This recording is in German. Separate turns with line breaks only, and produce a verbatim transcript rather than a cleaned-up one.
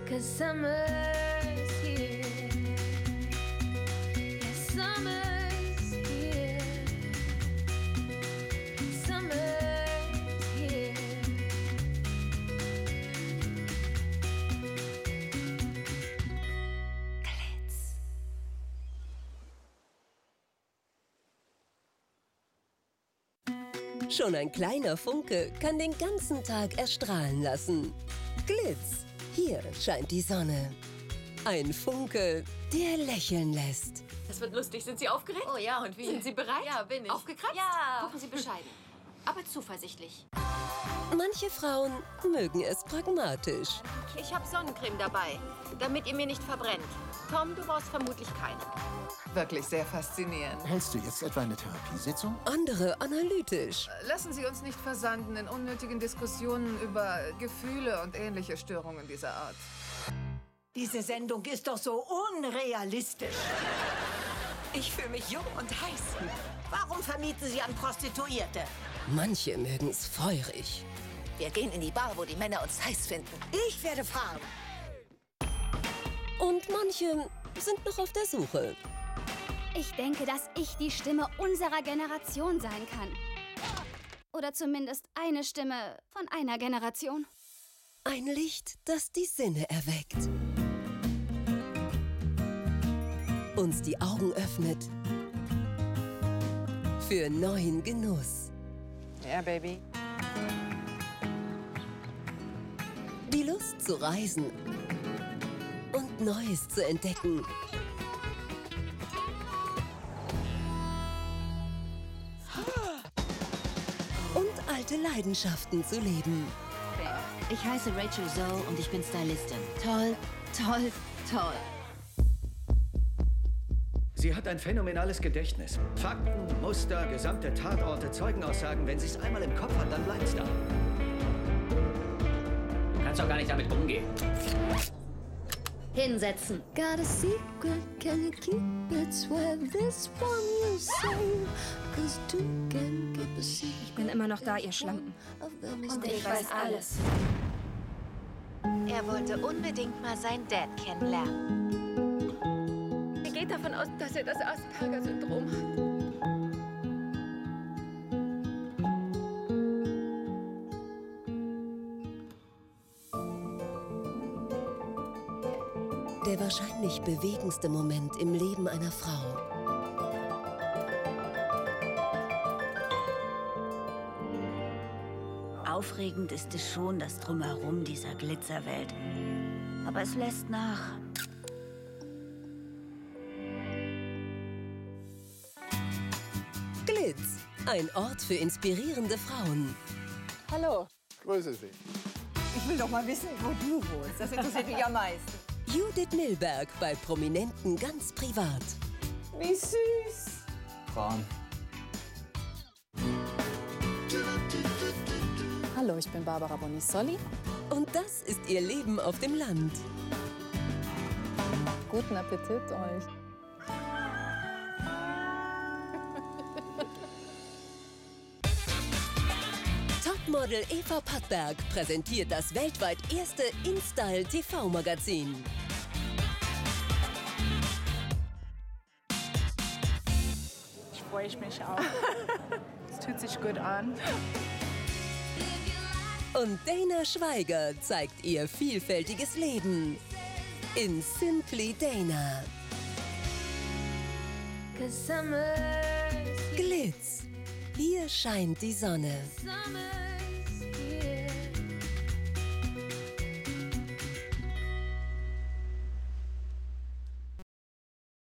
'Cause summer's here. Yeah, summer's here. Summer's here. Glitz.
Schon ein kleiner Funke kann den ganzen Tag erstrahlen lassen. Glitz. Hier scheint die Sonne. Ein Funke, der lächeln lässt.
Das wird lustig. Sind Sie aufgeregt?
Oh ja, und wie?
Sind Sie bereit?
Ja, bin ich.
Aufgekratzt?
Ja.
Gucken Sie bescheiden. Aber zuversichtlich.
Manche Frauen mögen es pragmatisch.
Ich habe Sonnencreme dabei, damit ihr mir nicht verbrennt. Tom, du brauchst vermutlich keine.
Wirklich sehr faszinierend.
Hältst du jetzt etwa eine Therapiesitzung?
Andere analytisch.
Lassen Sie uns nicht versanden in unnötigen Diskussionen über Gefühle und ähnliche Störungen dieser Art.
Diese Sendung ist doch so unrealistisch.
Ich fühle mich jung und heiß.
Warum vermieten Sie an Prostituierte?
Manche mögen's feurig.
Wir gehen in die Bar, wo die Männer uns heiß finden.
Ich werde fahren.
Und manche sind noch auf der Suche.
Ich denke, dass ich die Stimme unserer Generation sein kann. Oder zumindest eine Stimme von einer Generation.
Ein Licht, das die Sinne erweckt. Uns die Augen öffnet für neuen Genuss.
Ja, yeah, Baby.
Die Lust zu reisen und Neues zu entdecken. Und alte Leidenschaften zu leben.
Ich heiße Rachel Zoe und ich bin Stylistin. Toll, toll, toll.
Sie hat ein phänomenales Gedächtnis. Fakten, Muster, gesamte Tatorte, Zeugenaussagen. Wenn sie es einmal im Kopf hat, dann bleibt's da.
Du kannst doch gar nicht damit umgehen.
Hinsetzen.
Got a secret, can you keep it? Swear this one you say. 'Cause two can keep a secret.
Ich bin immer noch da, ihr Schlampen.
Und
ich weiß alles.
Er wollte unbedingt mal seinen Dad kennenlernen.
Sie geht davon aus, dass er das Asperger-Syndrom hat.
Der wahrscheinlich bewegendste Moment im Leben einer Frau.
Aufregend ist es schon, das Drumherum dieser Glitzerwelt. Aber es lässt nach.
Glitz, ein Ort für inspirierende Frauen.
Hallo.
Grüße Sie.
Ich will doch mal wissen, wo du wohnst. Das interessiert mich am meisten.
Judith Milberg bei Prominenten ganz privat.
Wie süß.
Frauen.
Hallo, ich bin Barbara Bonissoli.
Und das ist ihr Leben auf dem Land.
Guten Appetit euch.
Topmodel Eva Pattberg präsentiert das weltweit erste InStyle-T V-Magazin.
Ich freue mich auch. Es fühlt sich gut an.
Und Dana Schweiger zeigt ihr vielfältiges Leben in Simply Dana.
'Cause summer's
Glitz. Hier scheint die Sonne.
summer.